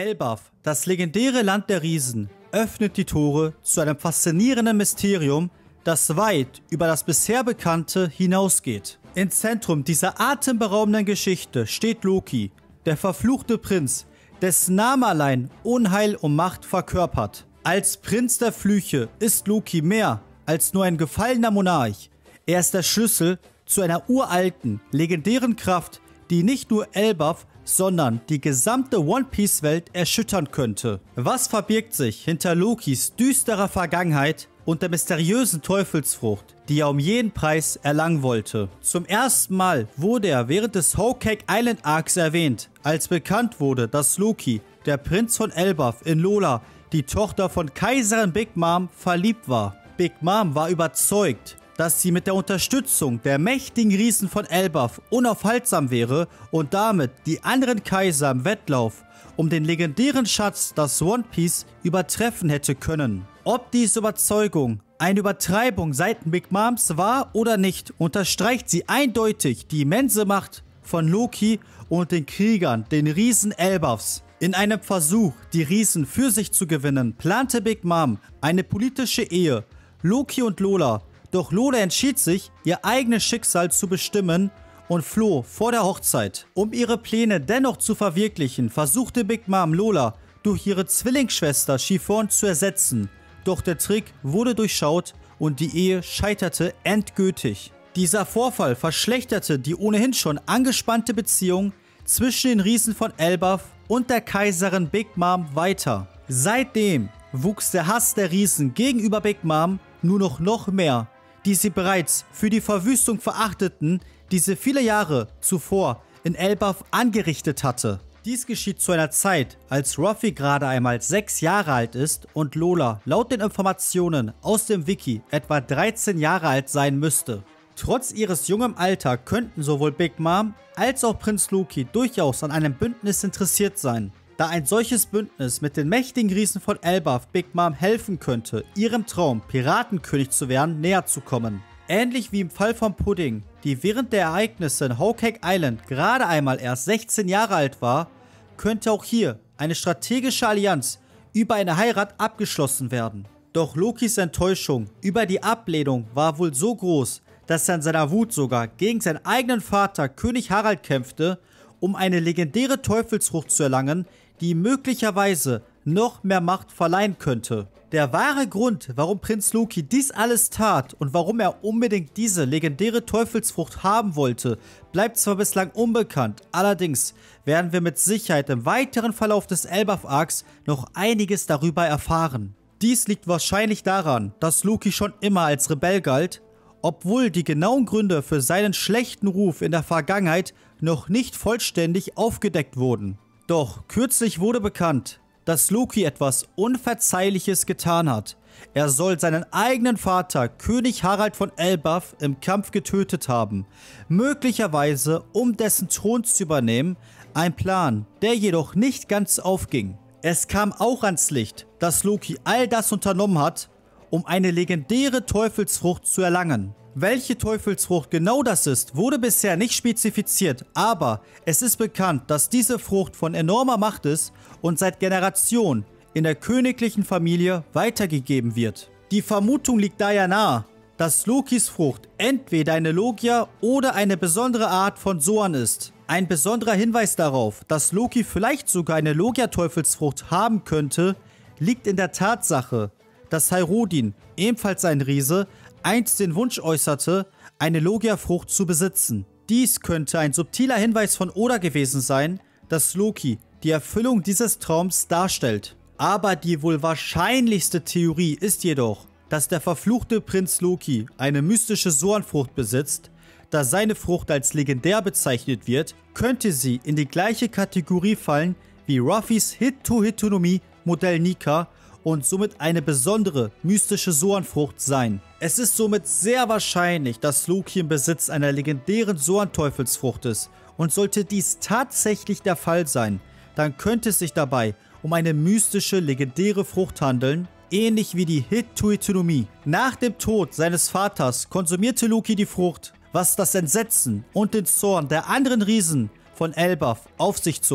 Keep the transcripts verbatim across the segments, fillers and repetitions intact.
Elbaf, das legendäre Land der Riesen, öffnet die Tore zu einem faszinierenden Mysterium, das weit über das bisher Bekannte hinausgeht. Im Zentrum dieser atemberaubenden Geschichte steht Loki, der verfluchte Prinz, dessen Name allein Unheil und Macht verkörpert. Als Prinz der Flüche ist Loki mehr als nur ein gefallener Monarch. Er ist der Schlüssel zu einer uralten, legendären Kraft, die nicht nur Elbaf, sondern die gesamte One-Piece-Welt erschüttern könnte. Was verbirgt sich hinter Lokis düsterer Vergangenheit und der mysteriösen Teufelsfrucht, die er um jeden Preis erlangen wollte? Zum ersten Mal wurde er während des Whole Cake Island Arcs erwähnt, als bekannt wurde, dass Loki, der Prinz von Elbaf, in Lola, die Tochter von Kaiserin Big Mom, verliebt war. Big Mom war überzeugt, dass sie mit der Unterstützung der mächtigen Riesen von Elbaf unaufhaltsam wäre und damit die anderen Kaiser im Wettlauf um den legendären Schatz, das One Piece, übertreffen hätte können. Ob diese Überzeugung eine Übertreibung seitens Big Moms war oder nicht, unterstreicht sie eindeutig die immense Macht von Loki und den Kriegern, den Riesen Elbafs. In einem Versuch, die Riesen für sich zu gewinnen, plante Big Mom eine politische Ehe, Loki und Lola. Doch Lola entschied sich, ihr eigenes Schicksal zu bestimmen und floh vor der Hochzeit. Um ihre Pläne dennoch zu verwirklichen, versuchte Big Mom Lola durch ihre Zwillingsschwester Chiffon zu ersetzen. Doch der Trick wurde durchschaut und die Ehe scheiterte endgültig. Dieser Vorfall verschlechterte die ohnehin schon angespannte Beziehung zwischen den Riesen von Elbaf und der Kaiserin Big Mom weiter. Seitdem wuchs der Hass der Riesen gegenüber Big Mom nur noch noch mehr, die sie bereits für die Verwüstung verachteten, die sie viele Jahre zuvor in Elbaf angerichtet hatte. Dies geschieht zu einer Zeit, als Ruffy gerade einmal sechs Jahre alt ist und Lola laut den Informationen aus dem Wiki etwa dreizehn Jahre alt sein müsste. Trotz ihres jungen Alters könnten sowohl Big Mom als auch Prinz Loki durchaus an einem Bündnis interessiert sein, da ein solches Bündnis mit den mächtigen Riesen von Elbaf Big Mom helfen könnte, ihrem Traum, Piratenkönig zu werden, näher zu kommen. Ähnlich wie im Fall von Pudding, die während der Ereignisse in Whole Cake Island gerade einmal erst sechzehn Jahre alt war, könnte auch hier eine strategische Allianz über eine Heirat abgeschlossen werden. Doch Lokis Enttäuschung über die Ablehnung war wohl so groß, dass er in seiner Wut sogar gegen seinen eigenen Vater König Harald kämpfte, um eine legendäre Teufelsfrucht zu erlangen, die möglicherweise noch mehr Macht verleihen könnte. Der wahre Grund, warum Prinz Loki dies alles tat und warum er unbedingt diese legendäre Teufelsfrucht haben wollte, bleibt zwar bislang unbekannt, allerdings werden wir mit Sicherheit im weiteren Verlauf des Elbaf-Arcs noch einiges darüber erfahren. Dies liegt wahrscheinlich daran, dass Loki schon immer als Rebell galt, obwohl die genauen Gründe für seinen schlechten Ruf in der Vergangenheit noch nicht vollständig aufgedeckt wurden. Doch kürzlich wurde bekannt, dass Loki etwas Unverzeihliches getan hat. Er soll seinen eigenen Vater, König Harald von Elbaf, im Kampf getötet haben. Möglicherweise, um dessen Thron zu übernehmen, ein Plan, der jedoch nicht ganz aufging. Es kam auch ans Licht, dass Loki all das unternommen hat, um eine legendäre Teufelsfrucht zu erlangen. Welche Teufelsfrucht genau das ist, wurde bisher nicht spezifiziert, aber es ist bekannt, dass diese Frucht von enormer Macht ist und seit Generationen in der königlichen Familie weitergegeben wird. Die Vermutung liegt daher nahe, dass Lokis Frucht entweder eine Logia oder eine besondere Art von Zoan ist. Ein besonderer Hinweis darauf, dass Loki vielleicht sogar eine Logia-Teufelsfrucht haben könnte, liegt in der Tatsache, dass Hyrule, ebenfalls ein Riese, einst den Wunsch äußerte, eine Logia-Frucht zu besitzen. Dies könnte ein subtiler Hinweis von Oda gewesen sein, dass Loki die Erfüllung dieses Traums darstellt. Aber die wohl wahrscheinlichste Theorie ist jedoch, dass der verfluchte Prinz Loki eine mystische Zoan-Frucht besitzt. Da seine Frucht als legendär bezeichnet wird, könnte sie in die gleiche Kategorie fallen wie Ruffys Hit-to-Hitonomi Modell Nika und somit eine besondere mystische Zoan-Frucht sein. Es ist somit sehr wahrscheinlich, dass Loki im Besitz einer legendären Zoan-Teufelsfrucht ist, und sollte dies tatsächlich der Fall sein, dann könnte es sich dabei um eine mystische, legendäre Frucht handeln, ähnlich wie die Hit-to-Hitonomi. Nach dem Tod seines Vaters konsumierte Loki die Frucht, was das Entsetzen und den Zorn der anderen Riesen von Elbaf auf sich zog.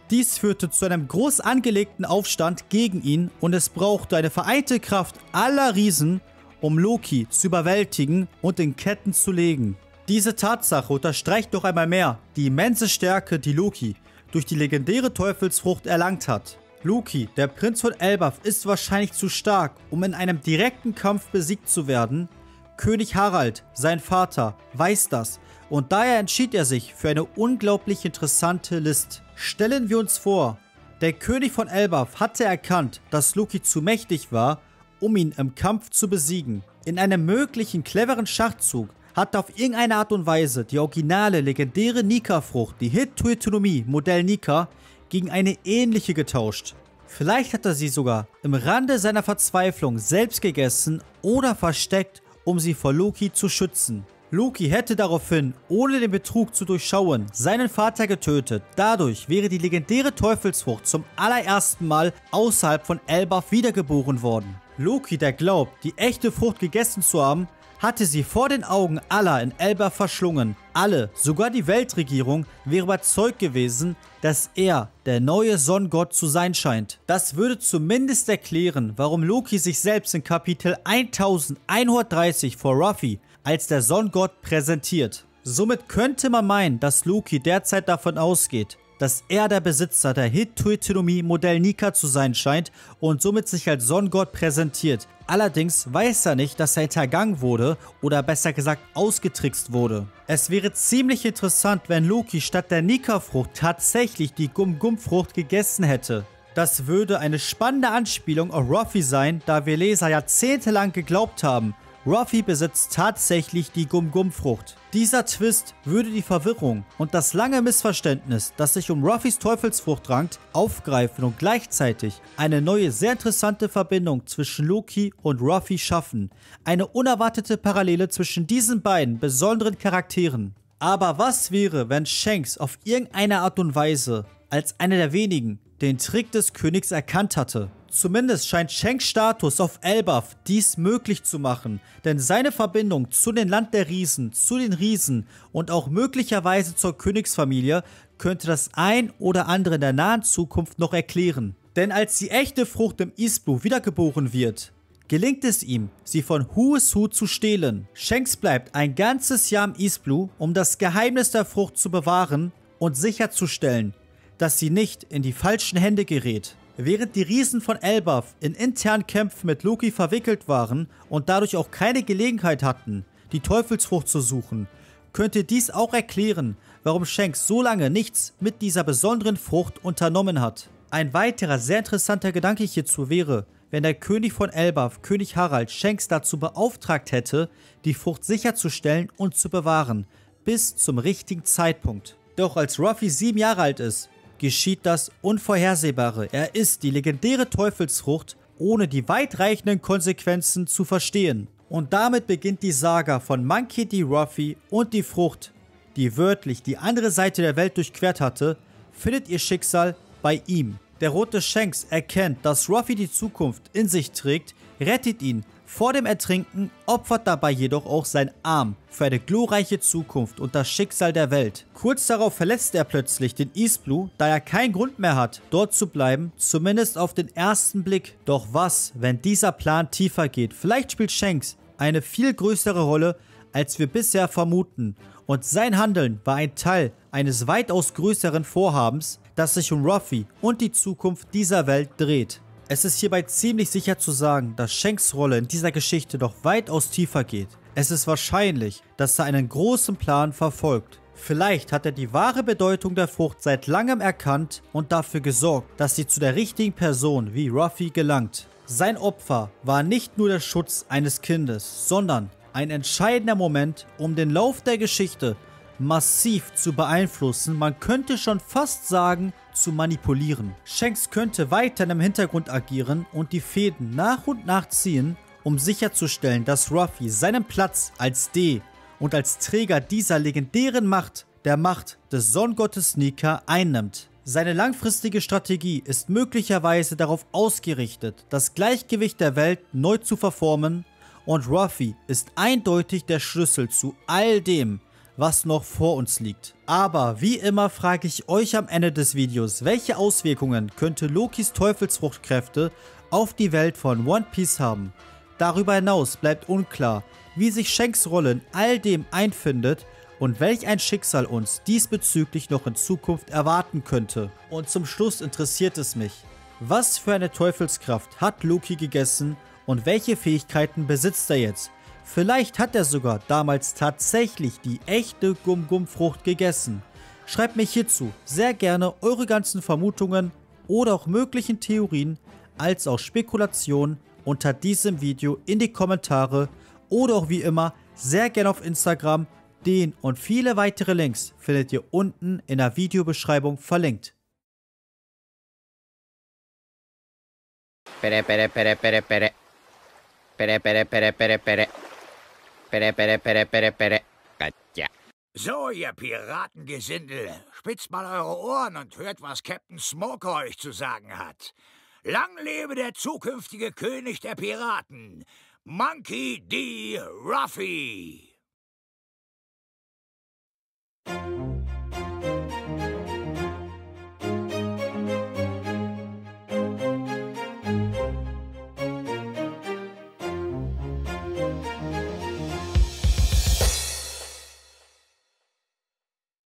Dies führte zu einem groß angelegten Aufstand gegen ihn und es brauchte eine vereinte Kraft aller Riesen, um Loki zu überwältigen und in Ketten zu legen. Diese Tatsache unterstreicht noch einmal mehr die immense Stärke, die Loki durch die legendäre Teufelsfrucht erlangt hat. Loki, der Prinz von Elbaf, ist wahrscheinlich zu stark, um in einem direkten Kampf besiegt zu werden. König Harald, sein Vater, weiß das und daher entschied er sich für eine unglaublich interessante List. Stellen wir uns vor, der König von Elbaf hatte erkannt, dass Loki zu mächtig war, um ihn im Kampf zu besiegen. In einem möglichen cleveren Schachzug hat er auf irgendeine Art und Weise die originale, legendäre Nika-Frucht, die Hit-Tuitonomie Modell Nika, gegen eine ähnliche getauscht. Vielleicht hat er sie sogar im Rande seiner Verzweiflung selbst gegessen oder versteckt, um sie vor Loki zu schützen. Loki hätte daraufhin, ohne den Betrug zu durchschauen, seinen Vater getötet. Dadurch wäre die legendäre Teufelsfrucht zum allerersten Mal außerhalb von Elbaf wiedergeboren worden. Loki, der glaubt, die echte Frucht gegessen zu haben, hatte sie vor den Augen aller in Elbaf verschlungen. Alle, sogar die Weltregierung, wäre überzeugt gewesen, dass er der neue Sonnengott zu sein scheint. Das würde zumindest erklären, warum Loki sich selbst in Kapitel elfhundertdreißig vor Ruffy als der Sonnengott präsentiert. Somit könnte man meinen, dass Loki derzeit davon ausgeht, dass er der Besitzer der Hit-Tuitonomie Modell Nika zu sein scheint und somit sich als Sonnengott präsentiert. Allerdings weiß er nicht, dass er hintergangen wurde oder besser gesagt ausgetrickst wurde. Es wäre ziemlich interessant, wenn Loki statt der Nika-Frucht tatsächlich die Gum-Gum-Frucht gegessen hätte. Das würde eine spannende Anspielung auf Ruffy sein, da wir Leser jahrzehntelang geglaubt haben, Ruffy besitzt tatsächlich die Gum-Gum-Frucht. Dieser Twist würde die Verwirrung und das lange Missverständnis, das sich um Ruffys Teufelsfrucht rankt, aufgreifen und gleichzeitig eine neue, sehr interessante Verbindung zwischen Loki und Ruffy schaffen. Eine unerwartete Parallele zwischen diesen beiden besonderen Charakteren. Aber was wäre, wenn Shanks auf irgendeine Art und Weise als einer der wenigen den Trick des Königs erkannt hatte? Zumindest scheint Shanks Status auf Elbaf dies möglich zu machen, denn seine Verbindung zu den Land der Riesen, zu den Riesen und auch möglicherweise zur Königsfamilie könnte das ein oder andere in der nahen Zukunft noch erklären. Denn als die echte Frucht im East Blue wiedergeboren wird, gelingt es ihm, sie von Who is Who zu stehlen. Shanks bleibt ein ganzes Jahr im East Blue, um das Geheimnis der Frucht zu bewahren und sicherzustellen, dass sie nicht in die falschen Hände gerät. Während die Riesen von Elbaf in internen Kämpfen mit Loki verwickelt waren und dadurch auch keine Gelegenheit hatten, die Teufelsfrucht zu suchen, könnte dies auch erklären, warum Shanks so lange nichts mit dieser besonderen Frucht unternommen hat. Ein weiterer sehr interessanter Gedanke hierzu wäre, wenn der König von Elbaf, König Harald, Shanks dazu beauftragt hätte, die Frucht sicherzustellen und zu bewahren, bis zum richtigen Zeitpunkt. Doch als Ruffy sieben Jahre alt ist, geschieht das Unvorhersehbare. Er isst die legendäre Teufelsfrucht, ohne die weitreichenden Konsequenzen zu verstehen. Und damit beginnt die Saga von Monkey D. Ruffy und die Frucht, die wörtlich die andere Seite der Welt durchquert hatte, findet ihr Schicksal bei ihm. Der rote Shanks erkennt, dass Ruffy die Zukunft in sich trägt, rettet ihn vor dem Ertrinken, opfert dabei jedoch auch seinen Arm für eine glorreiche Zukunft und das Schicksal der Welt. Kurz darauf verlässt er plötzlich den East Blue, da er keinen Grund mehr hat, dort zu bleiben, zumindest auf den ersten Blick. Doch was, wenn dieser Plan tiefer geht? Vielleicht spielt Shanks eine viel größere Rolle, als wir bisher vermuten. Und sein Handeln war ein Teil eines weitaus größeren Vorhabens, das sich um Ruffy und die Zukunft dieser Welt dreht. Es ist hierbei ziemlich sicher zu sagen, dass Shanks Rolle in dieser Geschichte doch weitaus tiefer geht. Es ist wahrscheinlich, dass er einen großen Plan verfolgt. Vielleicht hat er die wahre Bedeutung der Frucht seit langem erkannt und dafür gesorgt, dass sie zu der richtigen Person wie Ruffy gelangt. Sein Opfer war nicht nur der Schutz eines Kindes, sondern ein entscheidender Moment, um den Lauf der Geschichte massiv zu beeinflussen, man könnte schon fast sagen, zu manipulieren. Shanks könnte weiter im Hintergrund agieren und die Fäden nach und nach ziehen, um sicherzustellen, dass Ruffy seinen Platz als D und als Träger dieser legendären Macht, der Macht des Sonnengottes Nika, einnimmt. Seine langfristige Strategie ist möglicherweise darauf ausgerichtet, das Gleichgewicht der Welt neu zu verformen, und Ruffy ist eindeutig der Schlüssel zu all dem, was noch vor uns liegt. Aber wie immer frage ich euch am Ende des Videos, welche Auswirkungen könnte Lokis Teufelsfruchtkräfte auf die Welt von One Piece haben? Darüber hinaus bleibt unklar, wie sich Shanks Rolle in all dem einfindet und welch ein Schicksal uns diesbezüglich noch in Zukunft erwarten könnte. Und zum Schluss interessiert es mich, was für eine Teufelskraft hat Loki gegessen und welche Fähigkeiten besitzt er jetzt? Vielleicht hat er sogar damals tatsächlich die echte Gum-Gum-Frucht gegessen. Schreibt mir hierzu sehr gerne eure ganzen Vermutungen oder auch möglichen Theorien als auch Spekulationen unter diesem Video in die Kommentare oder auch wie immer sehr gerne auf Instagram. Den und viele weitere Links findet ihr unten in der Videobeschreibung verlinkt. Pere, pere, pere, pere, pere. Pere, pere, pere, pere, pere. Pere, pere, pere, pere, pere. Katja. So, ihr Piratengesindel, spitzt mal eure Ohren und hört, was Captain Smoker euch zu sagen hat. Lang lebe der zukünftige König der Piraten, Monkey D. Ruffy.